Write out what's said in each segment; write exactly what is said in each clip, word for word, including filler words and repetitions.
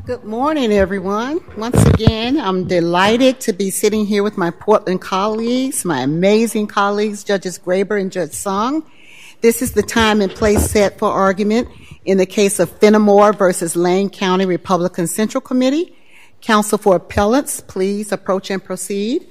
Good morning, everyone. Once again, I'm delighted to be sitting here with my Portland colleagues, my amazing colleagues, Judges Graber and Judge Song. This is the time and place set for argument in the case of Fenimore versus Lane County Republican Central Committee. Counsel for appellants, please approach and proceed.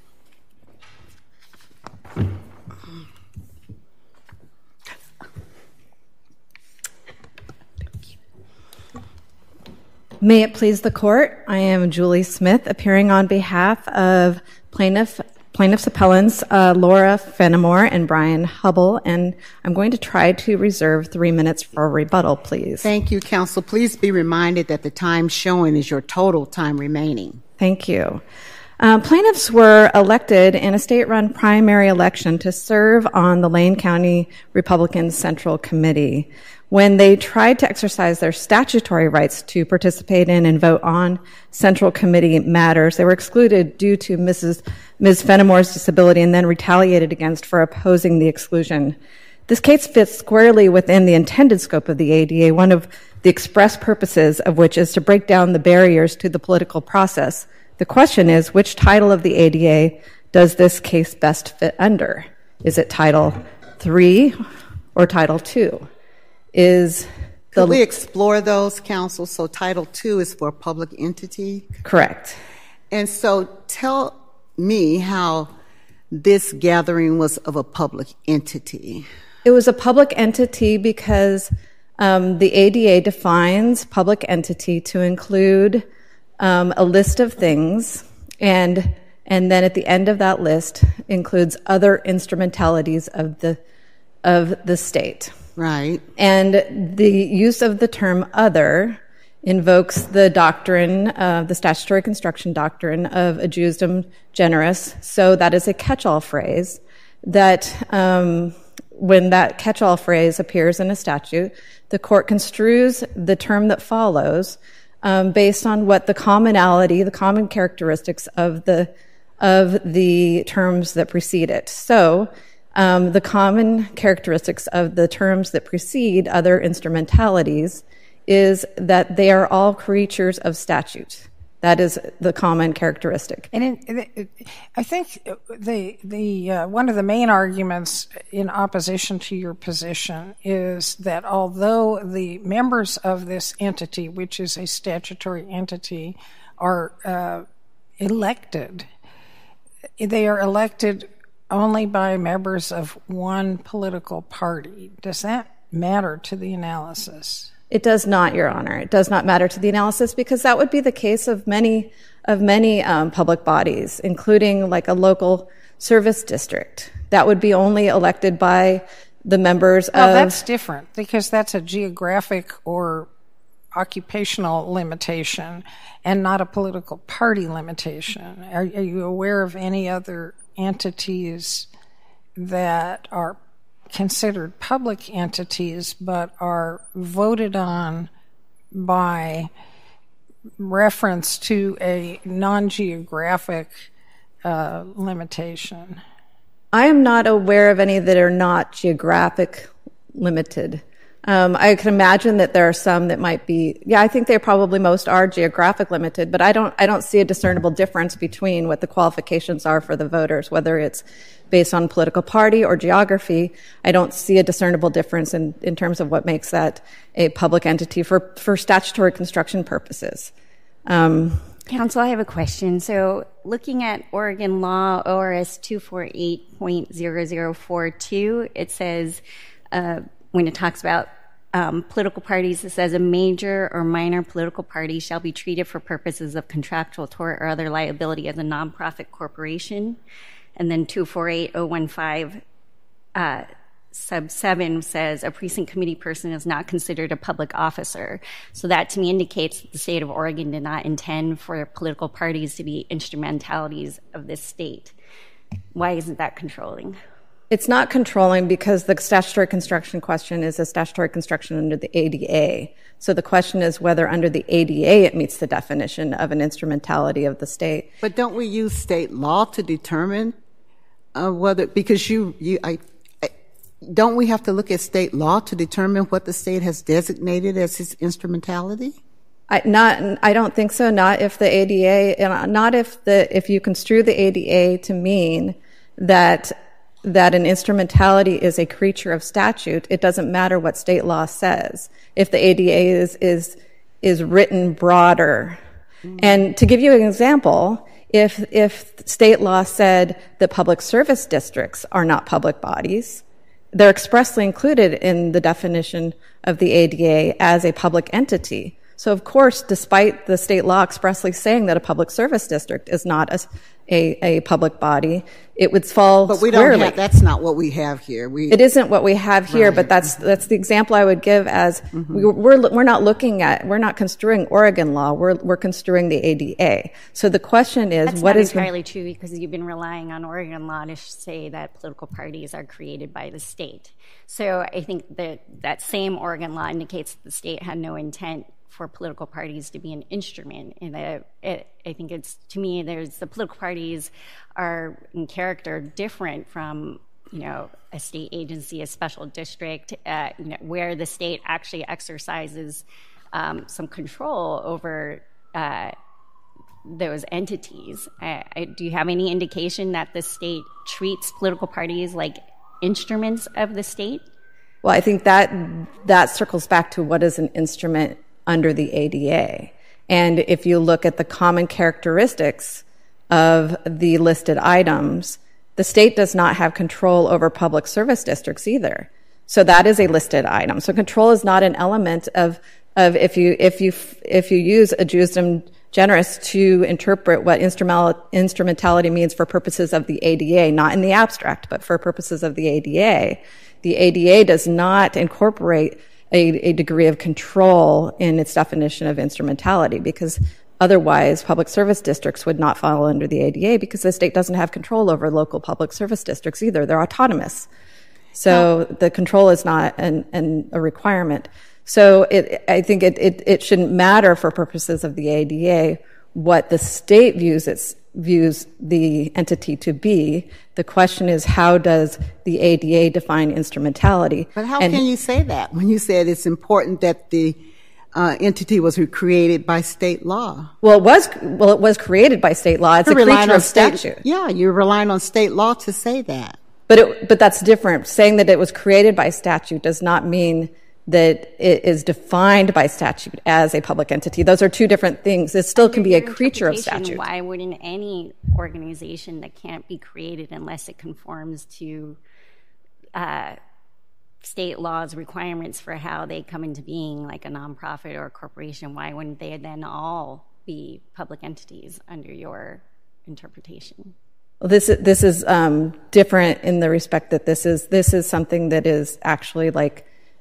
May it please the court, I am Julie Smith, appearing on behalf of plaintiff, plaintiffs' appellants uh, Laura Fenimore and Brian Hubble, and I'm going to try to reserve three minutes for a rebuttal, please. Thank you, counsel. Please be reminded that the time showing is your total time remaining. Thank you. Uh, plaintiffs were elected in a state-run primary election to serve on the Lane County Republican Central Committee. When they tried to exercise their statutory rights to participate in and vote on Central Committee matters, they were excluded due to Missus Miz Fenimore's disability and then retaliated against for opposing the exclusion. This case fits squarely within the intended scope of the A D A, one of the express purposes of which is to break down the barriers to the political process. The question is, which title of the A D A does this case best fit under? Is it Title three or Title two? Is the Could we explore those, counsel? So Title two is for a public entity? Correct. And so tell me how this gathering was of a public entity. It was a public entity because um, the A D A defines public entity to include um, a list of things, and and then at the end of that list includes other instrumentalities of the of the state. Right. And the use of the term other invokes the doctrine, uh, the statutory construction doctrine of adjustum generis. So that is a catch-all phrase that um, when that catch-all phrase appears in a statute, the court construes the term that follows um, based on what the commonality, the common characteristics of the of the terms that precede it. So Um, the common characteristics of the terms that precede other instrumentalities is that they are all creatures of statute. That is the common characteristic. And it, it, I think the the uh, one of the main arguments in opposition to your position is that although the members of this entity, which is a statutory entity, are uh, elected, they are elected only by members of one political party. Does that matter to the analysis? It does not, Your Honor. It does not matter to the analysis because that would be the case of many of many um, public bodies, including like a local service district. That would be only elected by the members well, of... Well, that's different because that's a geographic or occupational limitation and not a political party limitation. Are, are you aware of any other entities that are considered public entities but are voted on by reference to a non-geographic uh, limitation? I am not aware of any that are not geographic limited. Um, I can imagine that there are some that might be, yeah, I think they probably most are geographic limited, but I don't, I don't see a discernible difference between what the qualifications are for the voters, whether it's based on political party or geography. I don't see a discernible difference in, in terms of what makes that a public entity for, for statutory construction purposes. Um, Counsel, I have a question. So looking at Oregon law, O R S two forty-eight point zero zero four two, it says, uh, when it talks about um, political parties, it says a major or minor political party shall be treated for purposes of contractual tort or other liability as a nonprofit corporation. And then two forty-eight point zero fifteen uh, sub seven says a precinct committee person is not considered a public officer. So that to me indicates that the state of Oregon did not intend for political parties to be instrumentalities of this state. Why isn't that controlling? It's not controlling because the statutory construction question is a statutory construction under the A D A. So the question is whether under the A D A it meets the definition of an instrumentality of the state. But don't we use state law to determine uh, whether, because you, you I, I, don't we have to look at state law to determine what the state has designated as its instrumentality? I, not, I don't think so. Not if the A D A, not if the if you construe the A D A to mean that that an instrumentality is a creature of statute. It doesn't matter what state law says. If the A D A is is is written broader, mm-hmm. and to give you an example, if if state law said that public service districts are not public bodies, they're expressly included in the definition of the A D A as a public entity. So, of course, despite the state law expressly saying that a public service district is not a, a, a public body, it would fall But we squarely. don't have, that's not what we have here. We, it isn't what we have here, right. but that's that's the example I would give as mm-hmm. we, we're we're not looking at, we're not construing Oregon law, we're we're construing the A D A. So the question is, that's what not is entirely true because you've been relying on Oregon law to say that political parties are created by the state. So I think that that same Oregon law indicates that the state had no intent for political parties to be an instrument. And it, it, I think it's, to me, there's the political parties are in character different from, you know, a state agency, a special district, uh, you know, where the state actually exercises um, some control over uh, those entities. Uh, I, do you have any indication that the state treats political parties like instruments of the state? Well, I think that that circles back to what is an instrument under the A D A. And if you look at the common characteristics of the listed items, the state does not have control over public service districts either. So that is a listed item. So control is not an element of, of if you, if you, if you use adjustum generis to interpret what instrumental, instrumentality means for purposes of the A D A, not in the abstract, but for purposes of the A D A, the A D A does not incorporate A, a degree of control in its definition of instrumentality, because otherwise public service districts would not fall under the A D A because the state doesn't have control over local public service districts either. They're autonomous. So no. the control is not an, an, a requirement. So it, I think it, it, it shouldn't matter for purposes of the A D A what the state views its views the entity to be. The question is, how does the A D A define instrumentality? But how and, can you say that when you said it's important that the uh, entity was created by state law? Well, it was well, it was created by state law. It's you're a creature of state, statute. Yeah, you're relying on state law to say that. But it, but that's different. Saying that it was created by statute does not mean that it is defined by statute as a public entity. Those are two different things. It still can be a creature of statute. Why wouldn't any organization that can't be created unless it conforms to uh, state laws requirements for how they come into being, like a nonprofit or a corporation, why wouldn't they then all be public entities under your interpretation? Well, this is, this is um, different in the respect that this is this is something that is actually like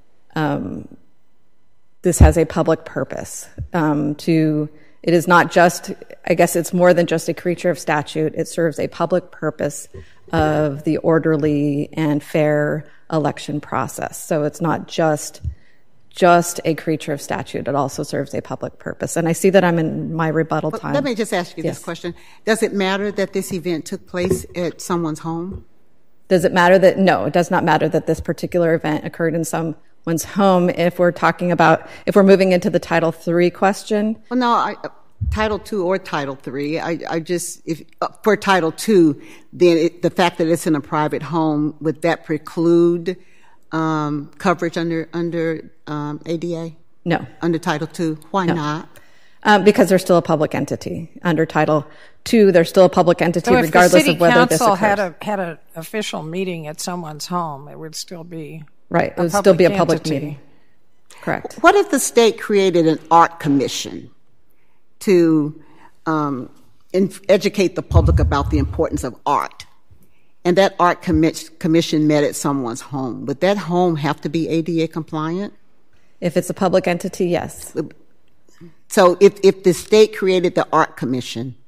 Um, this has a public purpose. Um, to it is not just, I guess it's more than just a creature of statute. It serves a public purpose of the orderly and fair election process. So it's not just just a creature of statute. It also serves a public purpose. And I see that I'm in my rebuttal but time. Let me just ask you yes. this question. Does it matter that this event took place at someone's home? Does it matter that, no, it does not matter that this particular event occurred in someone's home if we're talking about, if we're moving into the Title three question? Well, no, I, Title two or Title three, I, I just, if uh, for Title two, then it, the fact that it's in a private home, would that preclude um, coverage under under um, A D A? No. Under Title two? Why no. not? Um, because they're still a public entity. Under Title two, they're still a public entity so regardless of whether this occurs. So if the city council had a had an official meeting at someone's home, it would still be right. It a would still be a entity. public meeting. Correct. What if the state created an art commission to um, in, educate the public about the importance of art, and that art commi- commission met at someone's home? Would that home have to be A D A compliant? If it's a public entity, yes. So if, if the state created the art commission,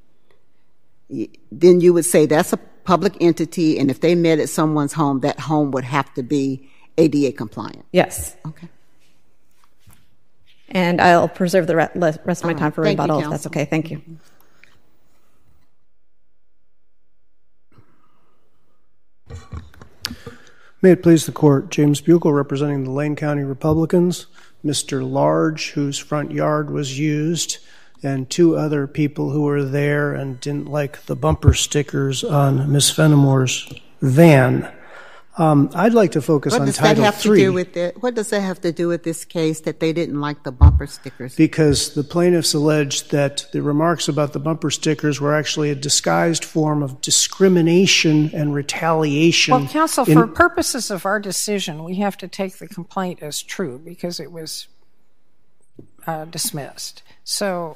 then you would say that's a public entity, and if they met at someone's home, that home would have to be A D A compliant? Yes. Okay. And I'll preserve the re- rest of my time for Thank rebuttal, you, if that's okay. Thank you. May it please the Court, James Buechel representing the Lane County Republicans. Mister Large, whose front yard was used, and two other people who were there and didn't like the bumper stickers on Miss Fenimore's van. Um, I'd like to focus what on does Title that have three. To do with it? What does that have to do with this case that they didn't like the bumper stickers? Because the plaintiffs alleged that the remarks about the bumper stickers were actually a disguised form of discrimination and retaliation. Well, counsel, for purposes of our decision, we have to take the complaint as true because it was uh, dismissed. So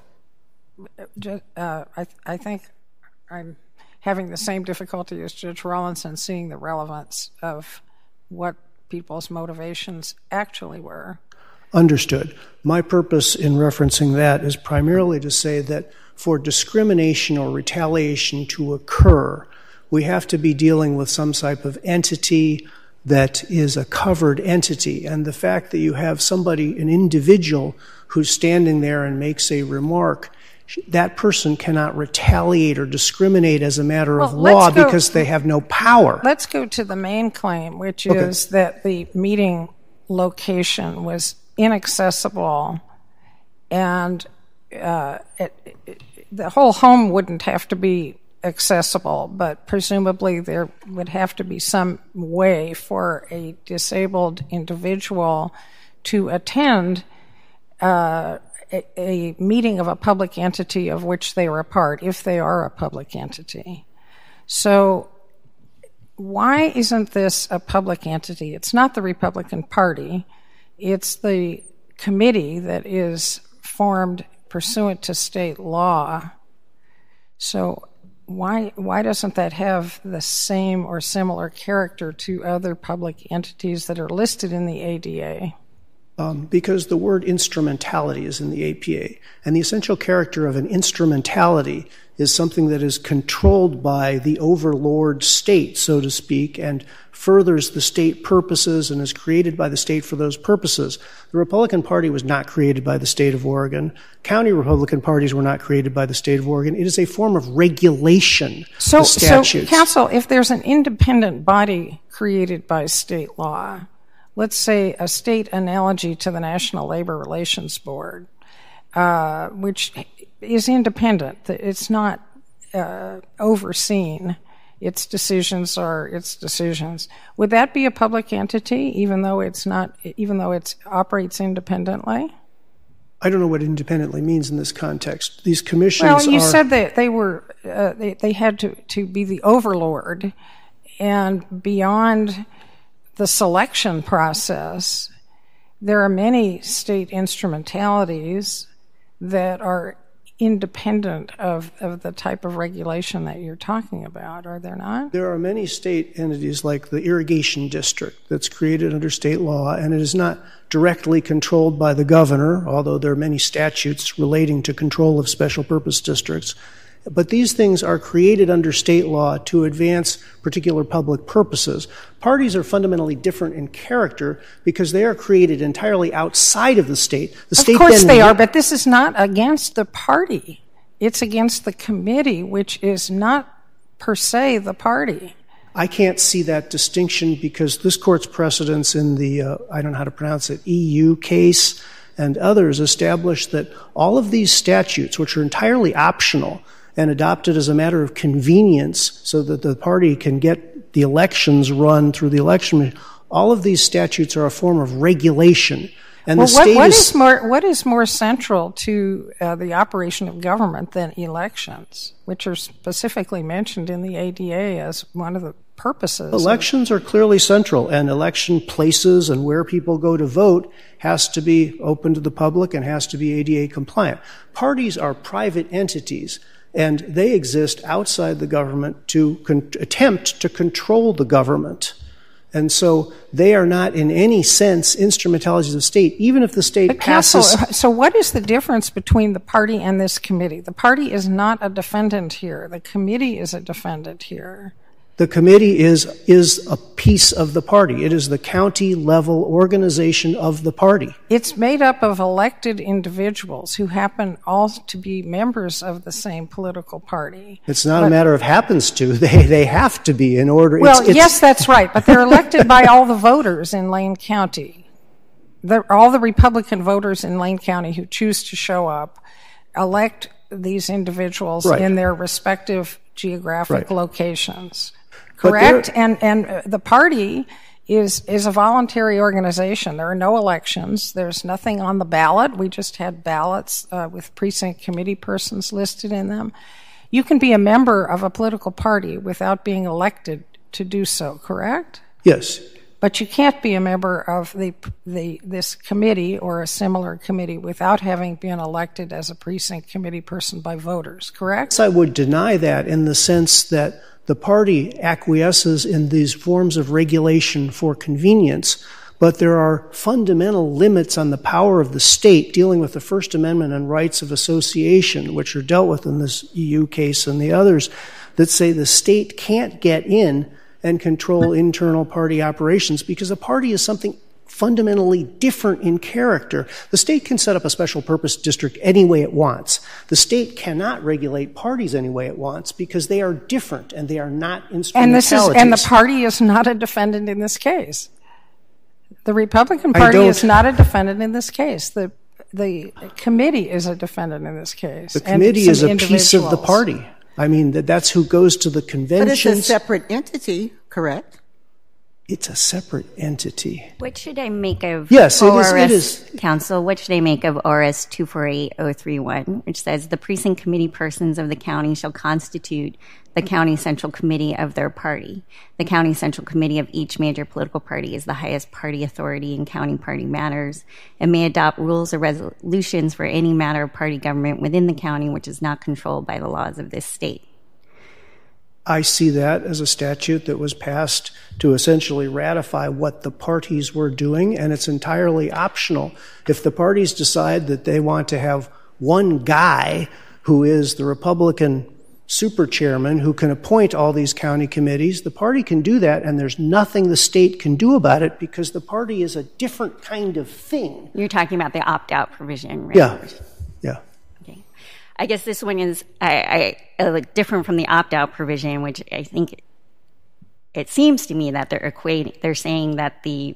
uh, I, I think I'm having the same difficulty as Judge Rawlinson seeing the relevance of what people's motivations actually were. Understood. My purpose in referencing that is primarily to say that for discrimination or retaliation to occur, we have to be dealing with some type of entity that is a covered entity. And the fact that you have somebody, an individual, who's standing there and makes a remark, that person cannot retaliate or discriminate as a matter well, of law go, because they have no power. Let's go to the main claim, which okay. is that the meeting location was inaccessible and uh, it, it, the whole home wouldn't have to be accessible, but presumably there would have to be some way for a disabled individual to attend uh, a, a meeting of a public entity of which they are a part, if they are a public entity. So why isn't this a public entity? It's not the Republican Party. It's the committee that is formed pursuant to state law. So why why doesn't that have the same or similar character to other public entities that are listed in the A D A? Um, because the word instrumentality is in the A P A, and the essential character of an instrumentality is something that is controlled by the overlord state, so to speak, and furthers the state purposes and is created by the state for those purposes. The Republican Party was not created by the state of Oregon. County Republican parties were not created by the state of Oregon. It is a form of regulation. So, the statutes. so counsel, if there's an independent body created by state law, let's say a state analogy to the National Labor Relations Board, uh, which is independent. It's not uh, overseen. Its decisions are its decisions. Would that be a public entity, even though it's not, even though it operates independently? I don't know what independently means in this context. These commissions are... Well, you said that they were, uh, they, they had to, to be the overlord, and beyond the selection process, there are many state instrumentalities that are independent of, of the type of regulation that you're talking about, are there not? There are many state entities like the irrigation district that's created under state law, and it is not directly controlled by the governor, although there are many statutes relating to control of special purpose districts. But these things are created under state law to advance particular public purposes. Parties are fundamentally different in character because they are created entirely outside of the state. The state of course then they are, but this is not against the party. It's against the committee, which is not per se the party. I can't see that distinction because this court's precedents in the, uh, I don't know how to pronounce it, E U case and others establish that all of these statutes, which are entirely optional, and adopted as a matter of convenience so that the party can get the elections run through the election. All of these statutes are a form of regulation. And well, the state what, what is, is more what is more central to uh, the operation of government than elections, which are specifically mentioned in the A D A as one of the purposes? Elections are clearly central, and election places and where people go to vote has to be open to the public and has to be A D A compliant. Parties are private entities, and they exist outside the government to con- attempt to control the government. And so they are not in any sense instrumentalities of the state, even if the state but passes... Counsel, so what is the difference between the party and this committee? The party is not a defendant here. The committee is a defendant here. The committee is is a piece of the party. It is the county-level organization of the party. It's made up of elected individuals who happen all to be members of the same political party. It's not but, a matter of happens to. They they have to be in order. Well, it's, it's, yes, that's right, but they're elected by all the voters in Lane County. the, all the Republican voters in Lane County who choose to show up elect these individuals right. in their respective geographic right. locations. Correct? And and the party is is a voluntary organization. There are no elections. There's nothing on the ballot. We just had ballots uh, with precinct committee persons listed in them. You can be a member of a political party without being elected to do so, correct? Yes. But you can't be a member of the the this committee or a similar committee without having been elected as a precinct committee person by voters, correct? I would deny that in the sense that the party acquiesces in these forms of regulation for convenience, but there are fundamental limits on the power of the state dealing with the First Amendment and rights of association, which are dealt with in this E U case and the others, that say the state can't get in and control internal party operations because a party is something fundamentally different in character. The state can set up a special purpose district any way it wants. The state cannot regulate parties any way it wants because they are different and they are not instrumentalities. And this is, and the party is not a defendant in this case. The Republican Party is not a defendant in this case. The the committee is a defendant in this case. The committee is a piece of the party. I mean, that that's who goes to the conventions. But it's a separate entity, correct? It's a separate entity. What should I make of yes, O R S, it is, it is. Council, what should I make of O R S two four eight oh three one, which says the precinct committee persons of the county shall constitute the county central committee of their party. The county central committee of each major political party is the highest party authority in county party matters and may adopt rules or resolutions for any matter of party government within the county which is not controlled by the laws of this state. I see that as a statute that was passed to essentially ratify what the parties were doing, and it's entirely optional. If the parties decide that they want to have one guy who is the Republican super chairman who can appoint all these county committees, the party can do that, and there's nothing the state can do about it because the party is a different kind of thing. You're talking about the opt-out provision, right? Yeah, yeah. Okay. I guess this one is I, I, uh, different from the opt-out provision, which I think it, it seems to me that they're equating, they're saying that the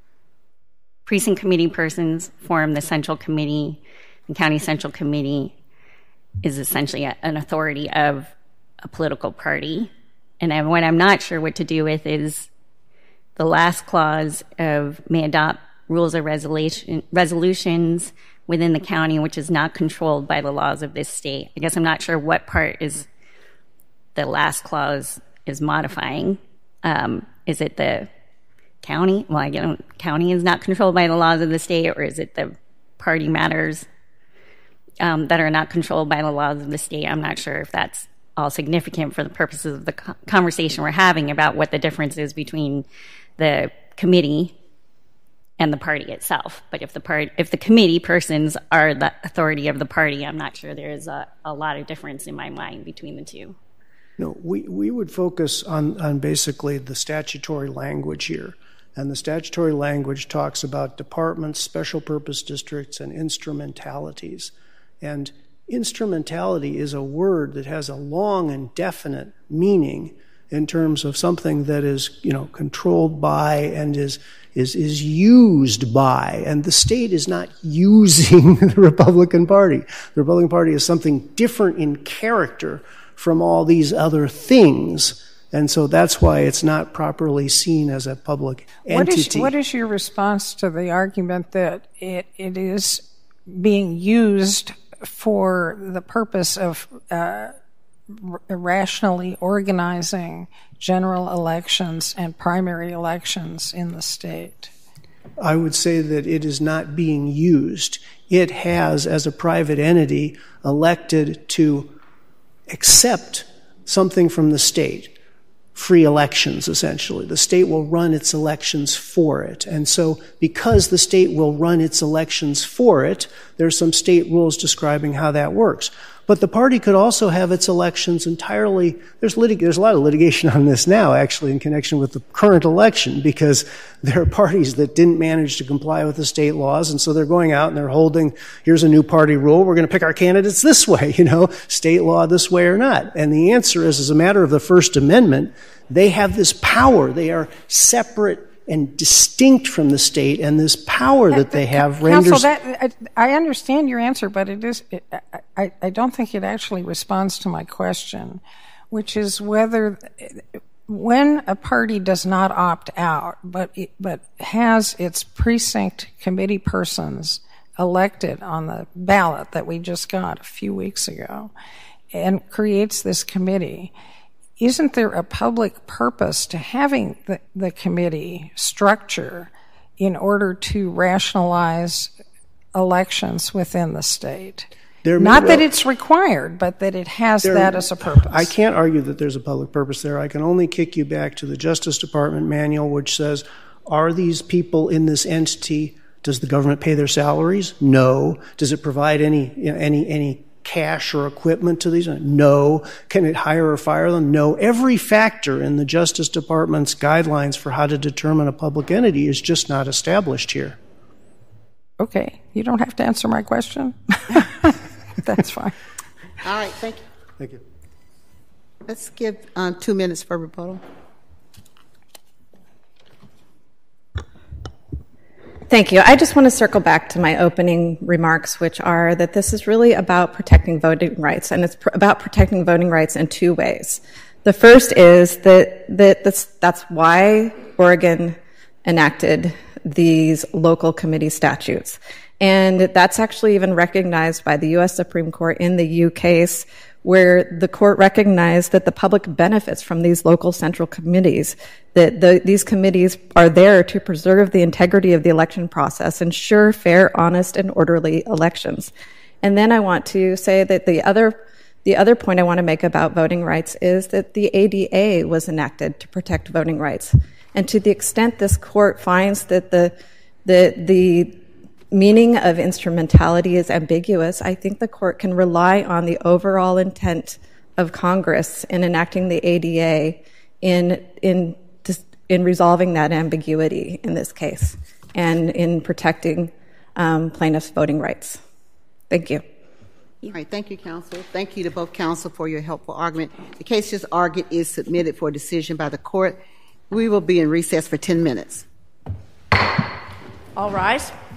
precinct committee persons form the central committee, the county central committee is essentially a, an authority of a political party. And then what I'm not sure what to do with is the last clause of may adopt rules or resolution, resolutions within the county which is not controlled by the laws of this state. I guess I'm not sure what part is the last clause is modifying. Um, is it the county? Well, I get county is not controlled by the laws of the state, or is it the party matters Um, that are not controlled by the laws of the state? I'm not sure if that's all significant for the purposes of the co- conversation we're having about what the difference is between the committee and the party itself. But if the part, if the committee persons are the authority of the party, I'm not sure there is a, a lot of difference in my mind between the two. No, we, we would focus on, on basically the statutory language here. And the statutory language talks about departments, special purpose districts, and instrumentalities. And instrumentality is a word that has a long and definite meaning in terms of something that is, you know, controlled by and is is is used by. And the state is not using the Republican Party. The Republican Party is something different in character from all these other things. And so that's why it's not properly seen as a public entity. What is, what is your response to the argument that it, it is being used for the purpose of uh, r- rationally organizing general elections and primary elections in the state? I would say that it is not being used. It has, as a private entity, elected to accept something from the state. Free elections, essentially. The state will run its elections for it. And so because the state will run its elections for it, there's some state rules describing how that works. But the party could also have its elections entirely, there's, litig- there's a lot of litigation on this now, actually, in connection with the current election, because there are parties that didn't manage to comply with the state laws, and so they're going out and they're holding, here's a new party rule, we're going to pick our candidates this way, you know, state law this way or not. And the answer is, as a matter of the First Amendment, they have this power. They are separate and distinct from the state, and this power that they have renders... Counsel, that, I, I understand your answer, but it is, it, I, I don't think it actually responds to my question, which is whether when a party does not opt out, but it, but has its precinct committee persons elected on the ballot that we just got a few weeks ago and creates this committee, isn't there a public purpose to having the, the committee structure in order to rationalize elections within the state? There Not well, that it's required, but that it has there, that as a purpose. I can't argue that there's a public purpose there. I can only kick you back to the Justice Department manual, which says, are these people in this entity, does the government pay their salaries? No. Does it provide any you know, any any cash or equipment to these? No. Can it hire or fire them? No. Every factor in the Justice Department's guidelines for how to determine a public entity is just not established here. Okay. You don't have to answer my question. That's fine. All right. Thank you. Thank you. Let's give um, two minutes for rebuttal. Thank you. I just want to circle back to my opening remarks, which are that this is really about protecting voting rights, and it's pr- about protecting voting rights in two ways. The first is that, that that's, that's why Oregon enacted these local committee statutes. And that's actually even recognized by the U S Supreme Court in the U case, where the court recognized that the public benefits from these local central committees, that the, these committees are there to preserve the integrity of the election process, ensure fair, honest, and orderly elections. And then I want to say that the other the other point I want to make about voting rights is that the A D A was enacted to protect voting rights. And to the extent this court finds that the the the meaning of instrumentality is ambiguous, I think the court can rely on the overall intent of Congress in enacting the A D A in in in resolving that ambiguity in this case and in protecting um, plaintiffs' voting rights. Thank you. All right, thank you, counsel. Thank you to both counsel for your helpful argument. The case just argued is submitted for decision by the court. We will be in recess for ten minutes. All rise.